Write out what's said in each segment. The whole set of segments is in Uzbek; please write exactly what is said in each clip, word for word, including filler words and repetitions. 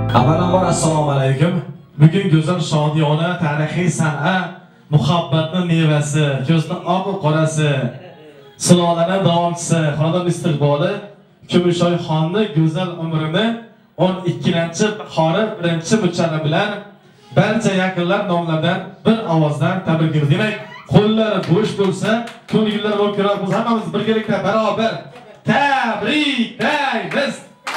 Avvalambor assalomu alaykum. Bugun go'zal shodiyona tarixiy san'at muhabbatning mevasi, ko'zni oq qorasi, silolalar davomchisi, xonadon istiqboli Kumushoy xonning go'zal umrini o'n ikkinchi bahori birinchi mucharra bilan barcha yaqinlar nomlaridan bir ovozdan tabriklaymiz. Demak, qo'llar bo'sh bo'lsa, ko'ngillar bo'lib ko'ramiz. Hammamiz birgalikda barobar tabriklaymiz.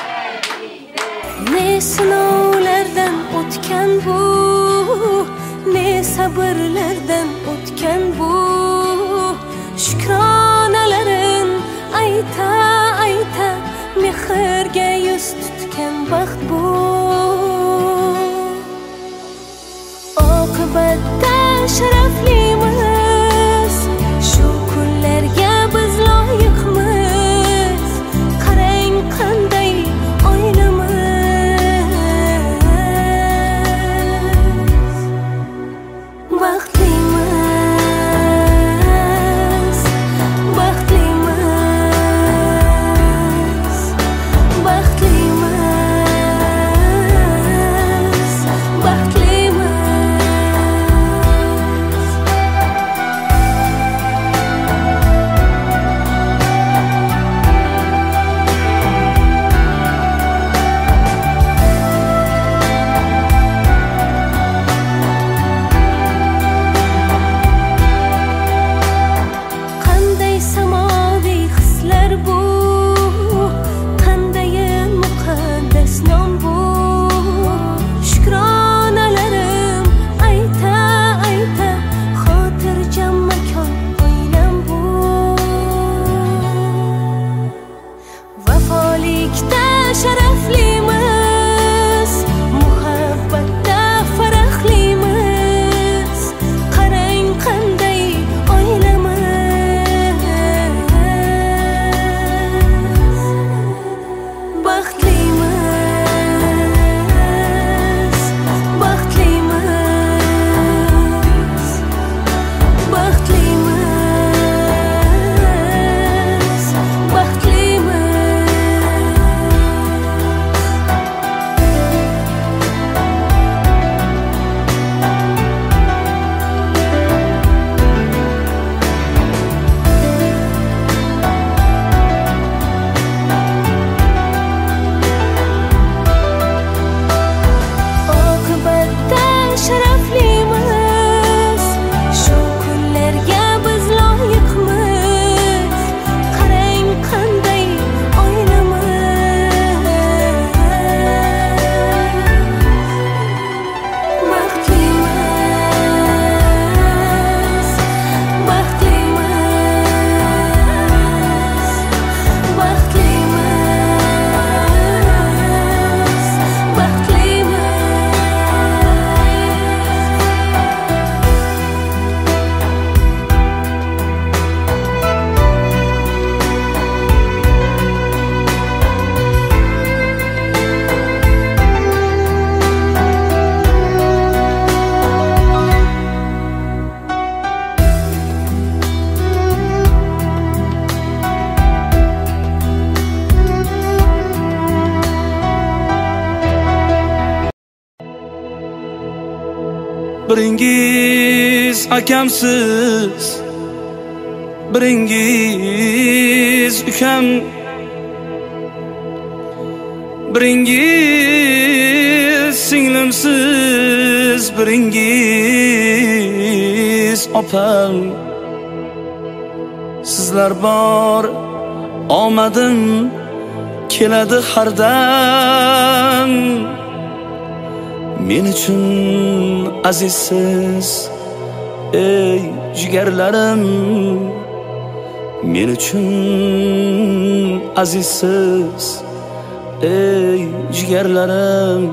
Ne sinovlardan o'tgan bu, ne sabrlardan o'tgan bu, shukronalarin ayta ayta mehrga yuz tutgan baxt bu. Oqibatda sharaflimiz, shu kunlarga biz loyiqmiz. Qarang qanday oilamiz. Biringiz akamsiz, biringiz ukam, biringiz singlimsiz, biringiz opam. Sizlar bor omadim keladi har dam. Men uchun azizsiz ey jigarlarim, men uchun azizsiz ey jigarlarim.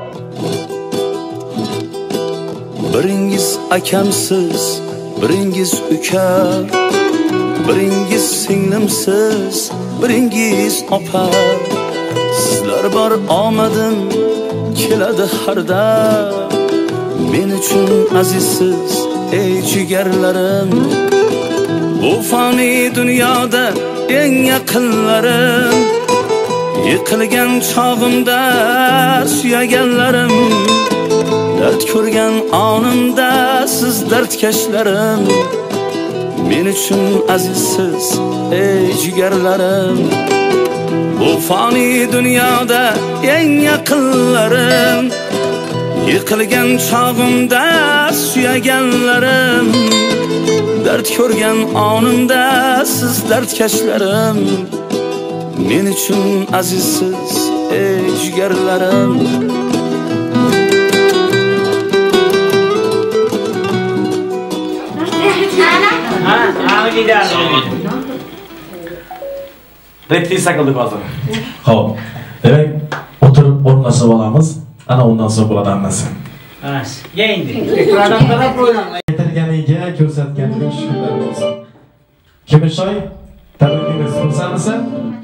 Biringiz akamsiz, biringiz ukam, biringiz singlimsiz, biringiz opam. Sizlar bor omadim keladi har dam. Men uchun azizsiz ey jigarlarim. Bu fani dunyoda eng yaqinlarim, Yiqilgan chog'imda suyaganlarim, dard ko'rgan onimda siz dardkashlarim, men uchun azizsiz ey jigarlarim. Bu fani dunyoda eng yaqinlarim, yiqilgan chog'imda suyaganlarim, dard ko'rgan onimda siz dardkashlarim, men uchun azizsiz ey jigarlarim. Replisa qildik hozir. Xo'p. Demak, o'tirib o'rnashib olamiz. Ana undan so'ng bo'ladi hammasi. Ha, endi. Ekrandan qarab qo'ying. Aytilganiga, ko'rsatganiga shukrlar bo'lsin. Kimishoy, tabriklaymiz. Xursandmisan?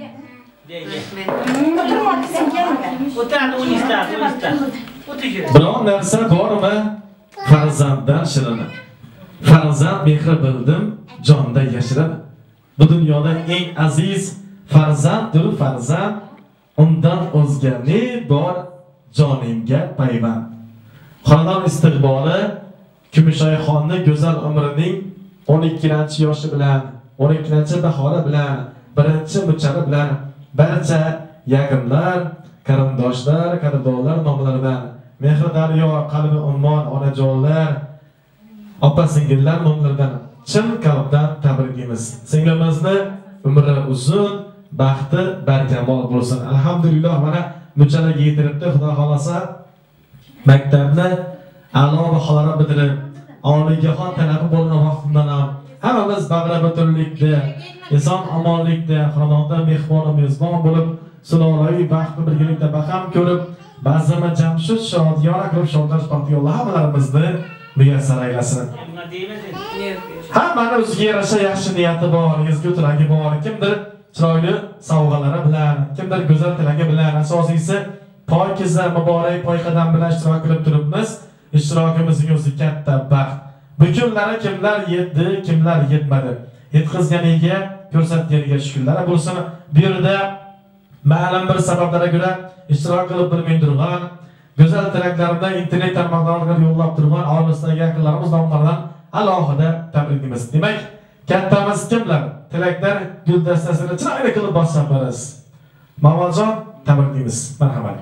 O'tiradi, o'nishta, o'nishta. O'tiradi. Biron narsa bormi? Farzanddan shirin. Farzand mehri bildim, jonda yashirin. Bu dunyoda eng aziz farzanddir farzand, undan o'zga ne bor jonimga payvand. Xonadon istiqboli Kumishoyxonning go'zal umrining o'n ikkinchi yoshi bilan, o'n ikkinchi bahori bilan, birinchi muchari bilan barcha yaqinlar, qarindoshlar, qadrdonlar nomlaridan Mehri daryo, qalbi ummon, onajonlar, opa-singillar nomlaridan chin qalbdan tabriklaymiz. Singlimizni umri uzun, baxti barkamol bo'lsin. Alhamdulillah, mana muchalaga yetiribdi. Xudo xolasa maktabni a'lo baholar bitirib, oliyjahon talabi bo'lgan vaqtdan ham hammamiz bag'ra-butunlikda, inson omonlikda, xonadonda mehmon mezbon bo'lib, sulolaviy baxtni birgalikda baham ko'rib, ba'zama Jamshid Shodiyor akram Shodirosh Baxtiyorlar hammalarimizni muyassar aylasin. Hammani o'ziga yarasha yaxshi niyati bor, ezgu tilagi bor. Kimdir chiroyli sovg'alari bilan, kimdir go'zal tilagi bilan, asosiysi pokiza muborak poyqadam bilan ishtirok qilib turibmiz. Ishtirokimizning o'zi katta baxt. Bu kunlari kimlar yetdi, kimlar yetmadi. Yetkazganiga, ko'rsatganiga shukrlar bo'lsin. Bu yerda ma'lum bir sabablarga ko'ra ishtirok qilib bilmay turgan, go'zal tilaklarimda internet tarmoqlariga yo'llab turgan oilasidagi yaqinlarimiz nomlaridan alohida tabriklaymiz. Demak, kattamiz kimlar? Tilaklar guldastasini chiroyli qilib bosib berasiz. Mamaljon, tabriklaymiz. Marhamat.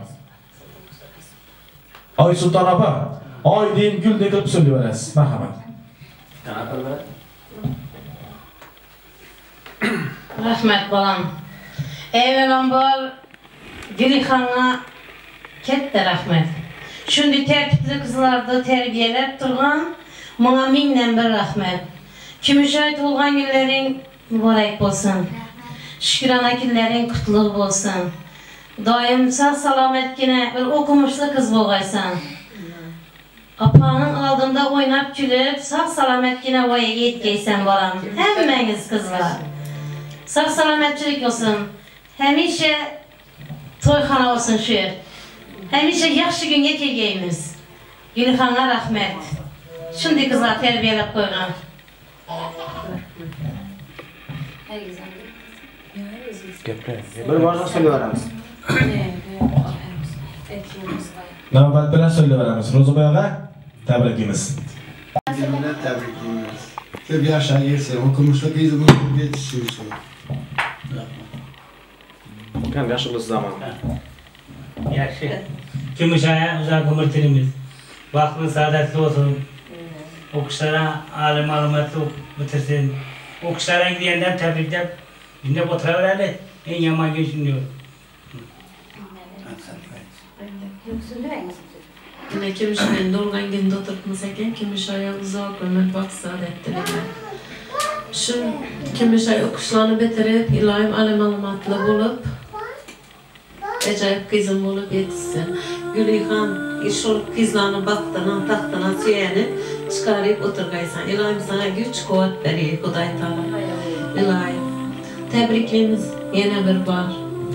Oy Sulton opa, oy deyin guldek qilib so'ylayverasiz. Marhamat. Rahmat bolam. Avvalambor Gulixonga katta rahmat. Shunday tartibli qizlarni tarbiyalab turgan menga mingdan bir rahmat. Kumishoy tug'ilgan kunlaring muborak bo'lsin. Shukrona kunlaring qutlug' bo'lsin. Doim sog' salomatgina bir o'qimishli qiz bo'lg'aysan. Opaning oldinda o'ynab kulib, sog' salomatgina voyaga yetkaysan bolam. Hammangiz qizlar. Sog' salomatchilik bo'lsin. Hamisha to'yxona olsin shu yer. Hamisha yaxshi kunga kelgaymiz. Gulixonga rahmat. Shunday qizlar tarbiyalab qo'ygan. Bir boshqa so'ylaveramiz. Navbat bilan so'ylaveramiz. Ro'ziboyga tabriklaymiz. Tabriklaymiz. Ko'p yashayversin, o'qimishli qizni yetishsin. Qanday yaxshi bo'lsa zaman. Yaxshi. Kumishoy uzoq umr tilamiz. Vaqtni saodatli bo'lsin. O'qishlari oliy ma'lumotli bitirsin. O'qishlaring degandan tabriklab, dinlab o'tiraveradi. Eng yomon kun shunday. Kumishoyning tug'ilgan kunida o'tiribmiz ekan, Kumishoy uzoq umr baxt saodat tilayman. Shu Kumishoy o'qishlarni bitirib, iloyim oliy ma'lumotli bo'lib, ajoyib qizim bo'lib yetishsin. Gulixon shu qizlarni baxtidan, taxtidan suyanib chiqarib o'tirgaysan. Iloyim sana kuch quvvat beray, Xudoy taolo. Iloyim. Tabriklaymiz yana bir bor.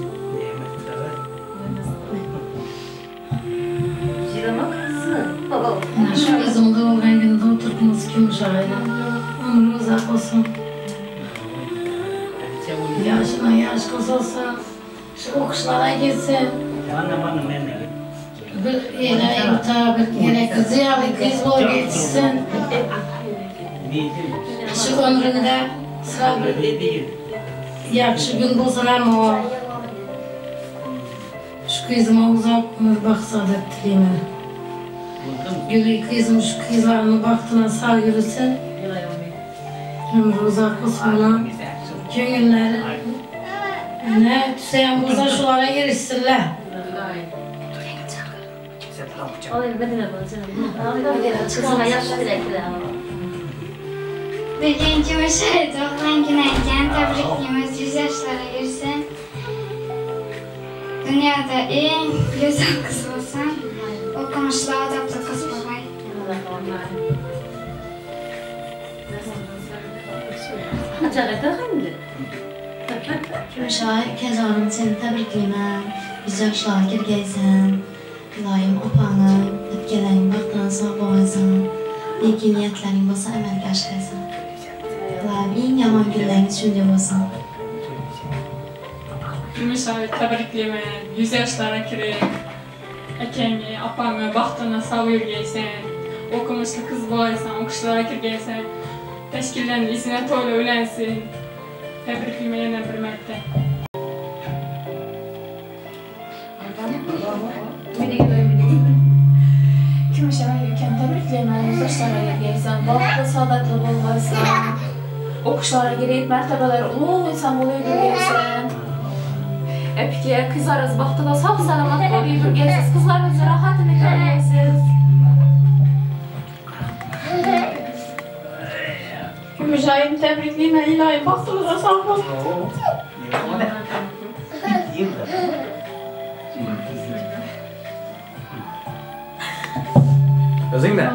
Shu qizim tug'ilgan kunida o'tiribmiz Kumishoyda. Umri uzoq bo'lsin. Yoshini yosh qilsa, Şu okuşlara gitsin. Anne bana ben de. Bir yine imtihabet gerek ziyalı kız bol geçsin. Şu ömründe sıra bir yakşı gün bulsun ama şu kızıma uzak ömür baksa da dilime. Gülü kızım şu kızlarının baktığına sağ yürüsün. Ömrü uzak olsun. Gönülleri ne tüseyen buza şulara girişsinler. Birinci başarı doğulan günerken tebrikliğimiz yüz yaşlara girsin. Dünyada en güzel kız olsan, okumuşlu adaplı kız babay. Şahit Kezan'ım seni tebrikliyim. Yüz yaşlara girgeysen. İlayim apağına, öpkelerin baktığına sağ boğazan. İyi niyetlerin olsa emelge aşkaysan. İlayim en yaman günlerin şimdi olsan. Gümüşay tebrikliyim. Yüz yaşlara kirip. Ekeni, apağına, baktığına sağ yürgeysen. Okumuşlu kız boğazan, okuşlara kirgeysen. Teşkillerin isine toyla ölensin. Tebrikliyim yine bir mette. Gümüşay ülken tebrikliyim. Yüz yaşlara girgeysen. Vakti saadatlı bulmaysan. Okuşlara girip mertebeler ulu insan buluyor girgeysen. Epki kızlarız baktığına sağ salamat oluyor girgeysiz. Kızlarınızı rahatını görgeysiz. Gümüşay'ın tebrikliyim. İlahi baktığınıza sağ olun. Özün ne?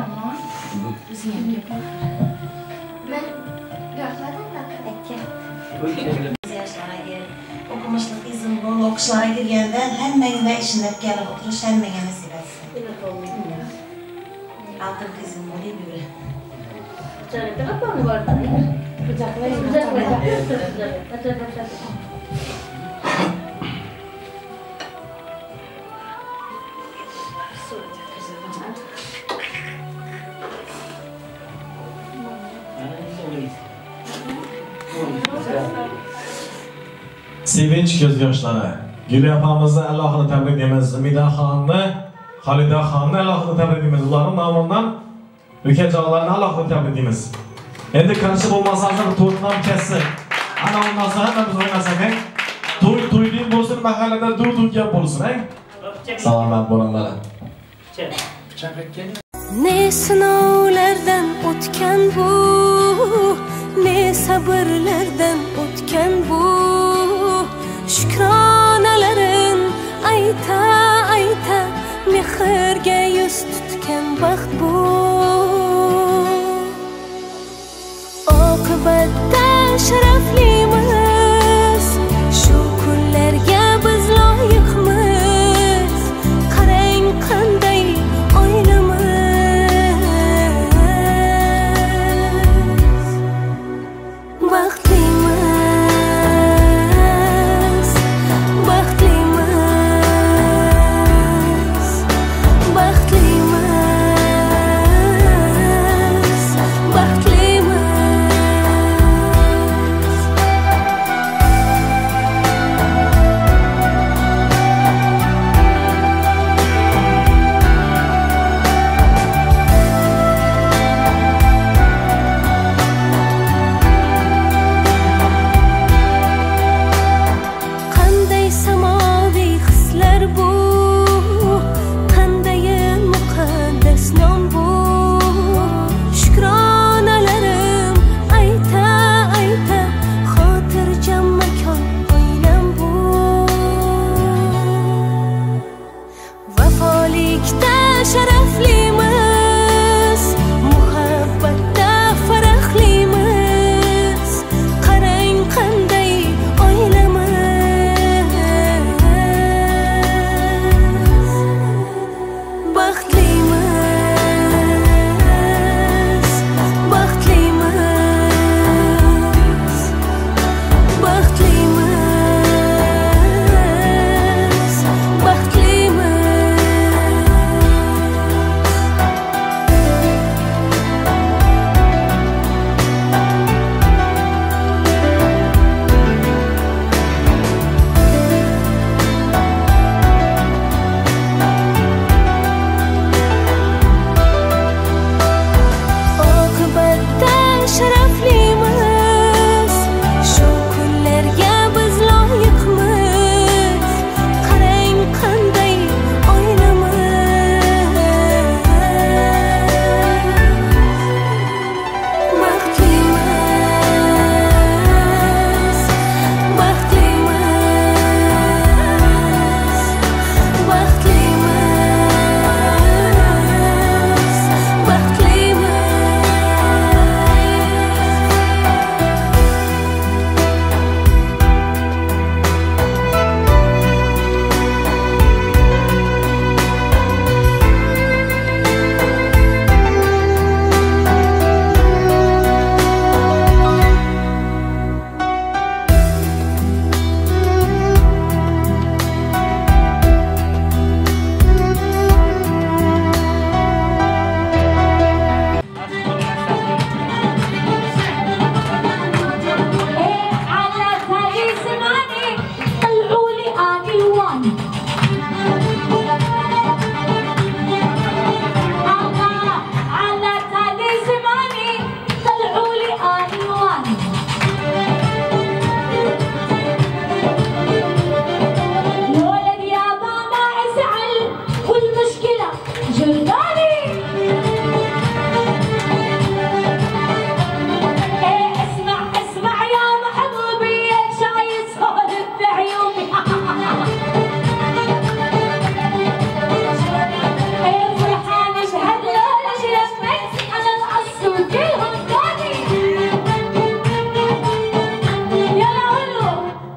Okumuşlu kızım bu okuşlara girgende hemmenize işinler gelip oturuş hemmene nasip etsin. Altın kızım bu ne böyle? Çarıkta kapı mı vardı? Bıçaklayın. Bıçaklayın. Bıçaklayın. Sevinç gözyaşları. Gül yapamızı Allah'ını tebrik ediniz. Mida Xan'ı, Halida Xan'ı Allah'ını tebrik ediniz. Uların namından ülkecağlarını Allah'ını tebrik ediniz. Endi karşı bulmasanızda bir tuğutlam kessin. Ana ondan sonra hemen biz oynasak, he? Toy toylayın bolsun, mahallede dur dur gap bolsun, he? Salamat bolinglar. Ne sınavlardan o'tgan bu, ne sabrlardan o'tgan bu. Shukronalarin ayta ayta mehrga yuz tutgan baxt bu. Oqibatda sharaflimiz, shu kunlarga biz loyiqmiz. Qarang qanday oilamiz baxtlimiz, baxtlimiz, baxtlimiz, baxtlimiz.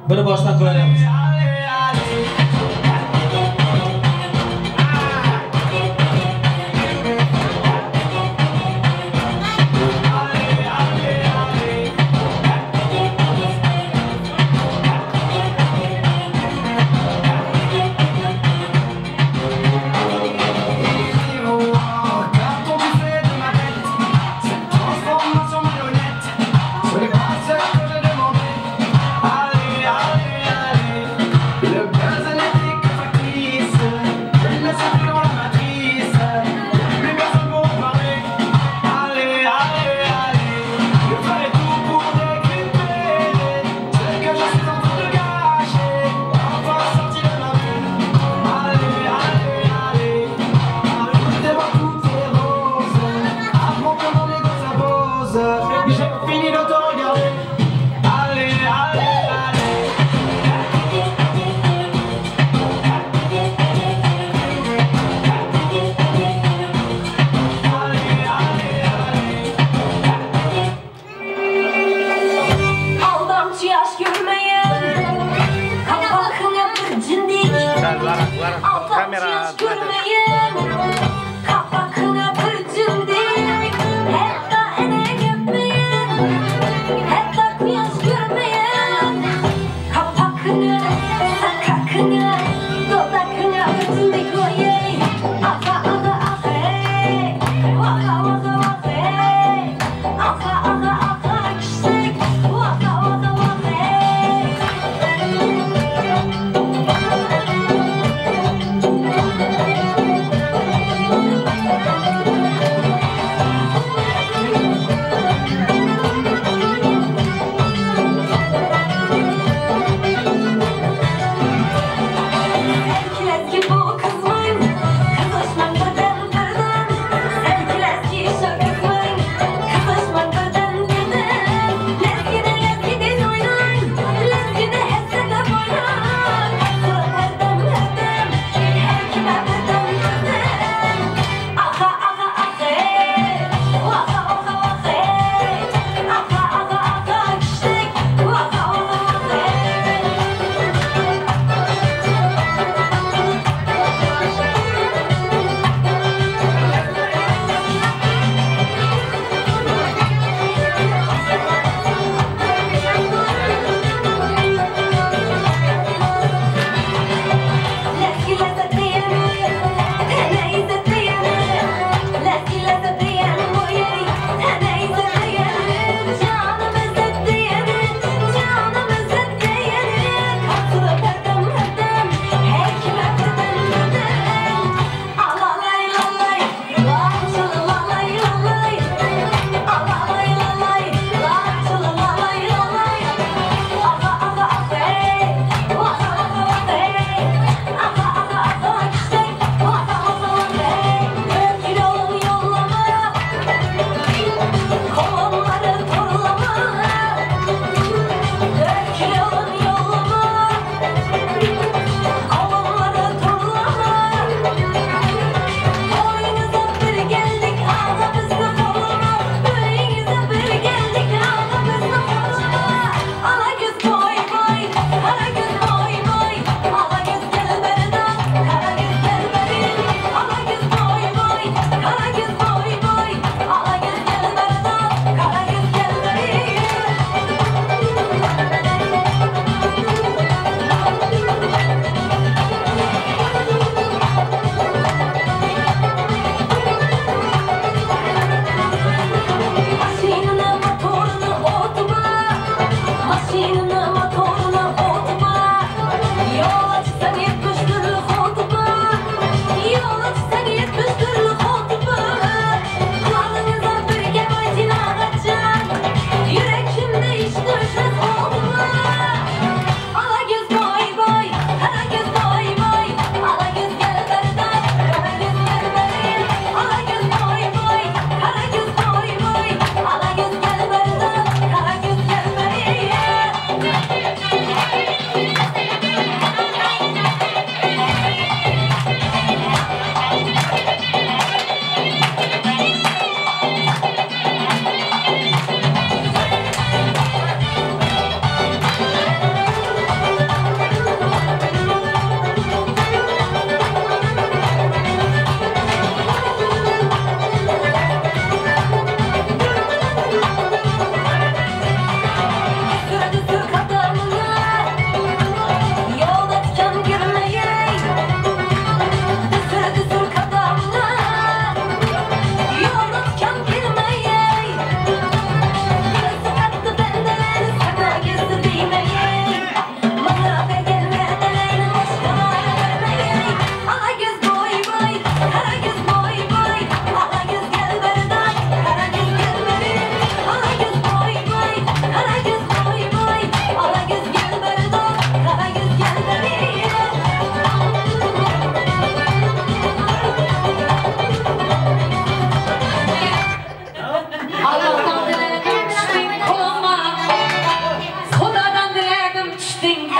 Buni boshdan qo'yamiz.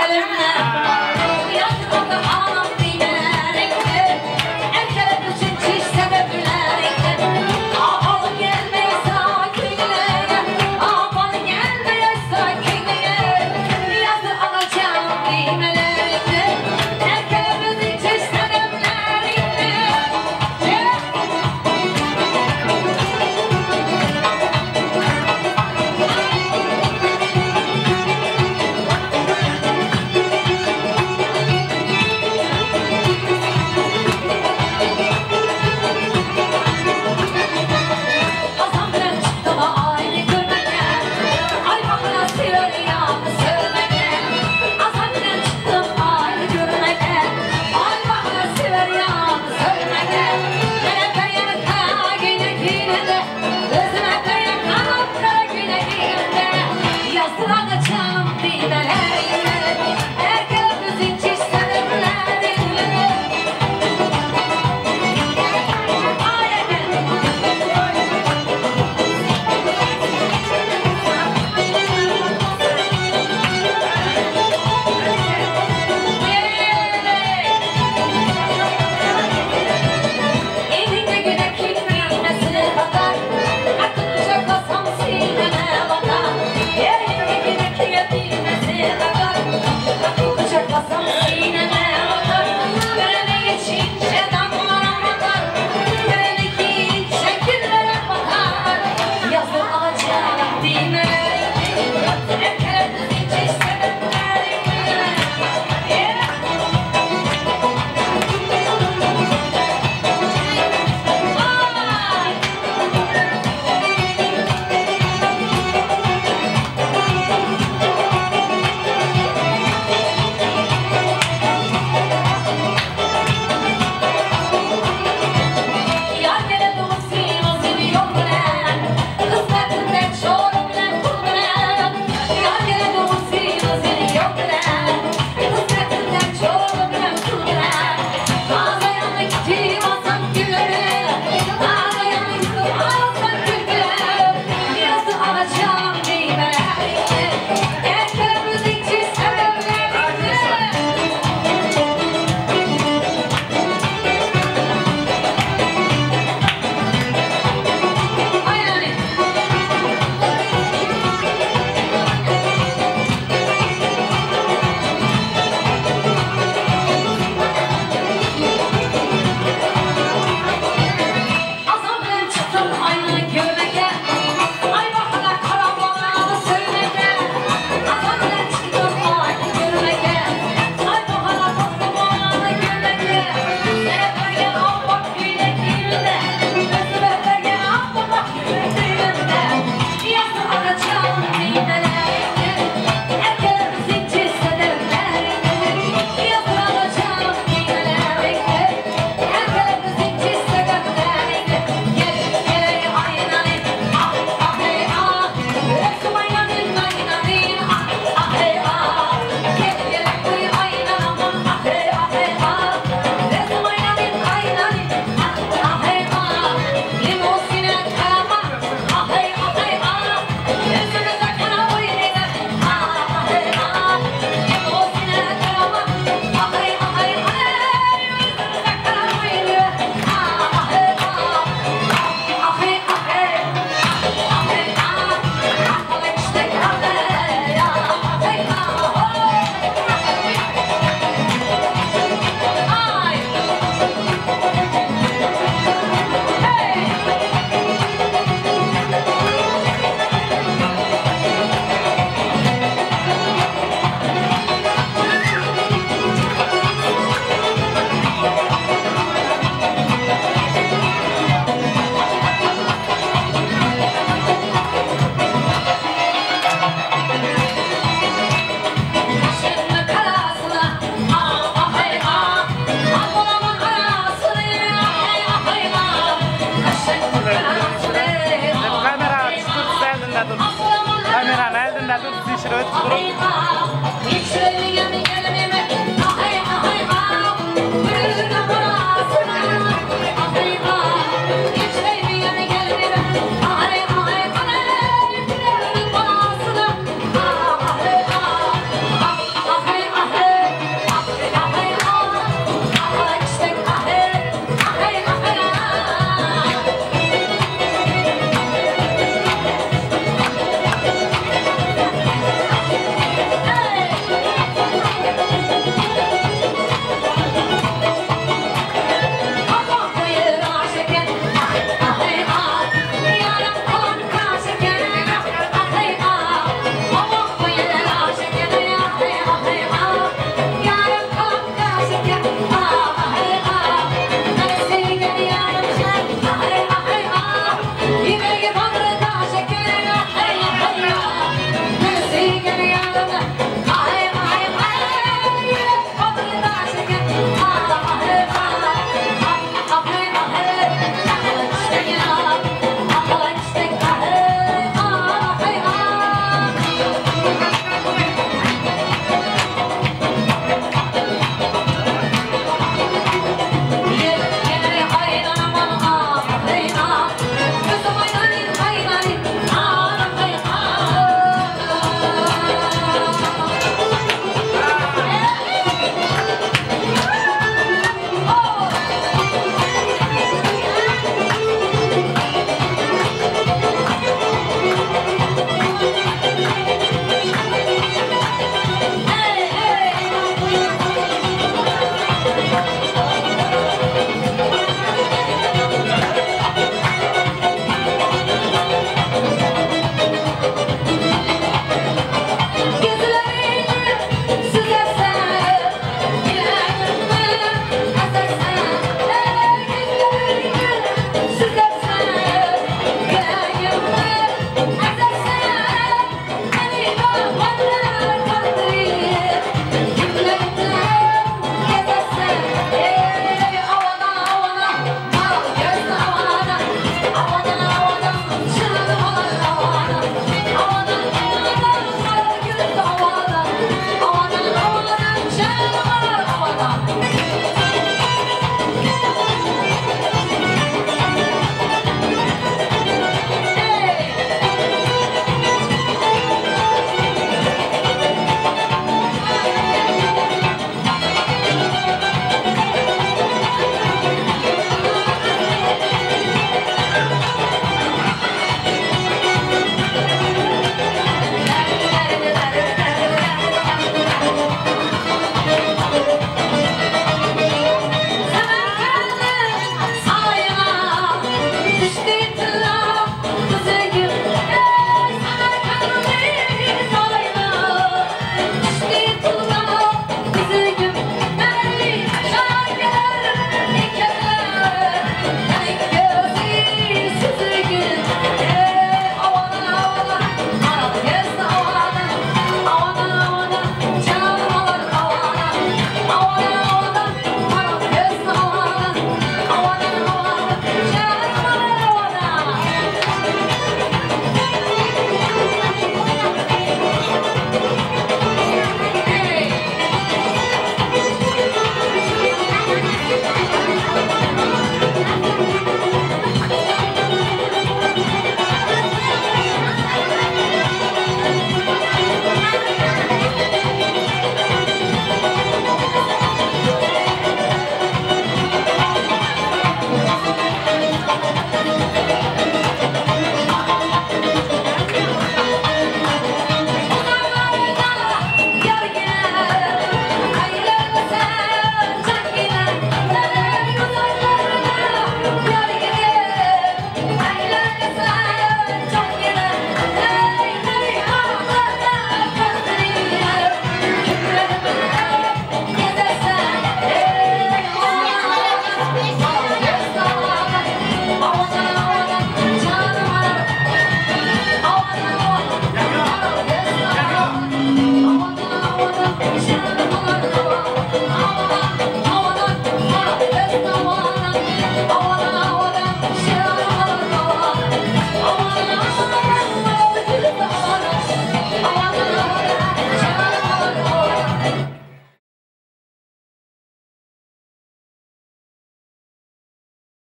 Kamera nereden? Nereden? Dışarı.